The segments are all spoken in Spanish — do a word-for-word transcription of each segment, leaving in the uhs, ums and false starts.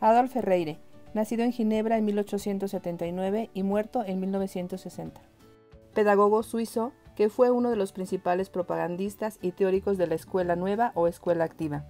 Adolf Ferreire, nacido en Ginebra en mil ochocientos setenta y nueve y muerto en mil novecientos sesenta. Pedagogo suizo que fue uno de los principales propagandistas y teóricos de la Escuela Nueva o Escuela Activa.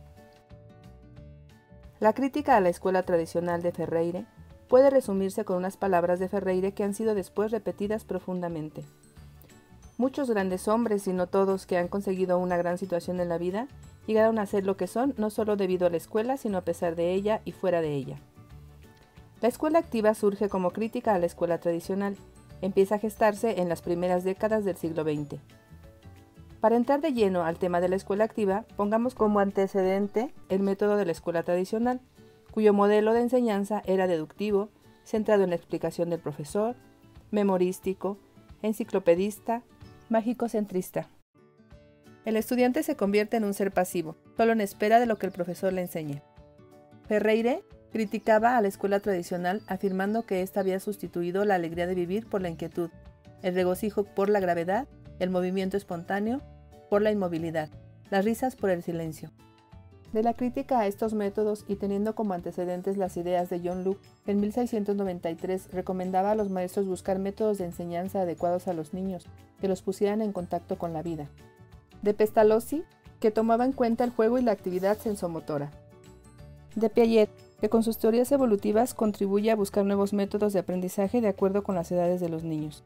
La crítica a la escuela tradicional de Ferreire puede resumirse con unas palabras de Ferreire que han sido después repetidas profundamente. Muchos grandes hombres, y no todos, que han conseguido una gran situación en la vida, llegaron a ser lo que son no solo debido a la escuela, sino a pesar de ella y fuera de ella. La escuela activa surge como crítica a la escuela tradicional. Empieza a gestarse en las primeras décadas del siglo veinte. Para entrar de lleno al tema de la escuela activa, pongamos como antecedente el método de la escuela tradicional, cuyo modelo de enseñanza era deductivo, centrado en la explicación del profesor, memorístico, enciclopedista, mágico-centrista. El estudiante se convierte en un ser pasivo, solo en espera de lo que el profesor le enseñe. Ferreire criticaba a la escuela tradicional afirmando que ésta había sustituido la alegría de vivir por la inquietud, el regocijo por la gravedad, el movimiento espontáneo por la inmovilidad, las risas por el silencio. De la crítica a estos métodos y teniendo como antecedentes las ideas de John Locke, en mil seiscientos noventa y tres recomendaba a los maestros buscar métodos de enseñanza adecuados a los niños, que los pusieran en contacto con la vida. De Pestalozzi, que tomaba en cuenta el juego y la actividad sensomotora. De Piaget, que con sus teorías evolutivas contribuye a buscar nuevos métodos de aprendizaje de acuerdo con las edades de los niños.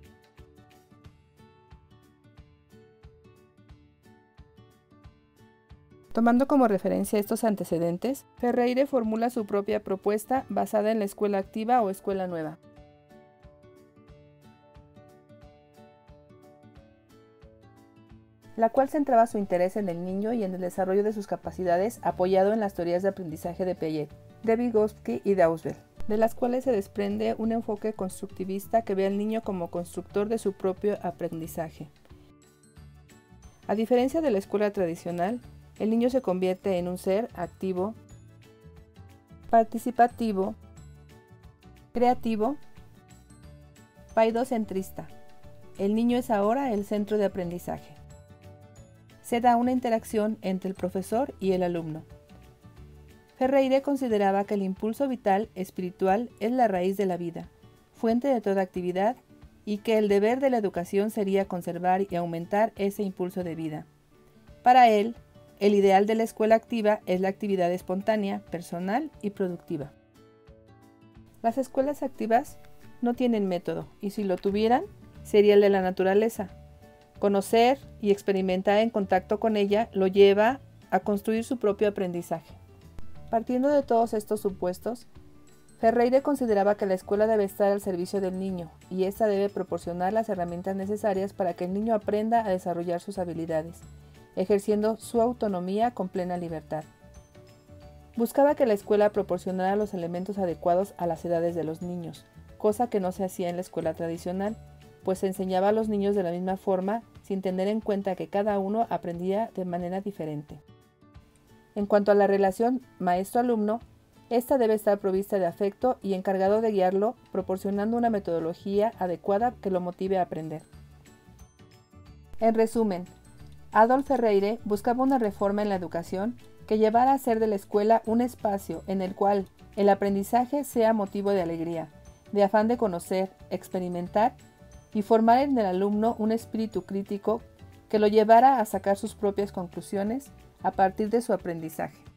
Tomando como referencia estos antecedentes, Ferreire formula su propia propuesta basada en la escuela activa o escuela nueva. La cual centraba su interés en el niño y en el desarrollo de sus capacidades apoyado en las teorías de aprendizaje de Piaget, de Vygotsky y de Ausubel, de las cuales se desprende un enfoque constructivista que ve al niño como constructor de su propio aprendizaje. A diferencia de la escuela tradicional, el niño se convierte en un ser activo, participativo, creativo, paidocentrista. El niño es ahora el centro de aprendizaje. Se da una interacción entre el profesor y el alumno. Ferreire consideraba que el impulso vital espiritual es la raíz de la vida, fuente de toda actividad, y que el deber de la educación sería conservar y aumentar ese impulso de vida. Para él, el ideal de la escuela activa es la actividad espontánea, personal y productiva. Las escuelas activas no tienen método, y si lo tuvieran, sería el de la naturaleza. Conocer y experimentar en contacto con ella lo lleva a construir su propio aprendizaje. Partiendo de todos estos supuestos, Ferreire consideraba que la escuela debe estar al servicio del niño y ésta debe proporcionar las herramientas necesarias para que el niño aprenda a desarrollar sus habilidades, ejerciendo su autonomía con plena libertad. Buscaba que la escuela proporcionara los elementos adecuados a las edades de los niños, cosa que no se hacía en la escuela tradicional, pues se enseñaba a los niños de la misma forma sin tener en cuenta que cada uno aprendía de manera diferente. En cuanto a la relación maestro-alumno, esta debe estar provista de afecto y encargado de guiarlo, proporcionando una metodología adecuada que lo motive a aprender. En resumen, Adolf Ferreire buscaba una reforma en la educación que llevara a hacer de la escuela un espacio en el cual el aprendizaje sea motivo de alegría, de afán de conocer, experimentar y formar en el alumno un espíritu crítico que lo llevara a sacar sus propias conclusiones a partir de su aprendizaje.